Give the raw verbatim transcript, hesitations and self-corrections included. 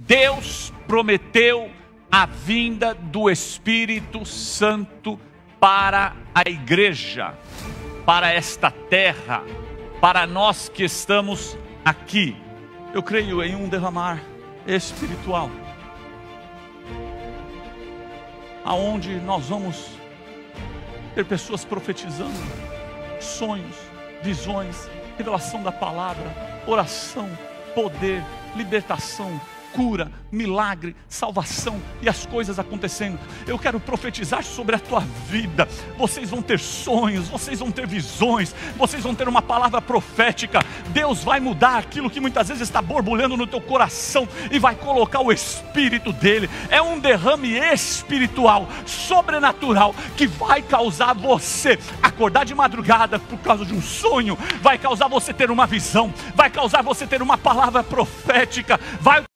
Deus prometeu a vinda do Espírito Santo para a igreja, para esta terra, para nós que estamos aqui. Eu creio em um derramar espiritual, aonde nós vamos ter pessoas profetizando sonhos, visões, revelação da palavra, oração, poder, libertação, cura, milagre, salvação e as coisas acontecendo. Eu quero profetizar sobre a tua vida. Vocês vão ter sonhos, vocês vão ter visões, vocês vão ter uma palavra profética. Deus vai mudar aquilo que muitas vezes está borbulhando no teu coração e vai colocar o Espírito dele. É um derrame espiritual, sobrenatural, que vai causar você acordar de madrugada por causa de um sonho, vai causar você ter uma visão, vai causar você ter uma palavra profética, vai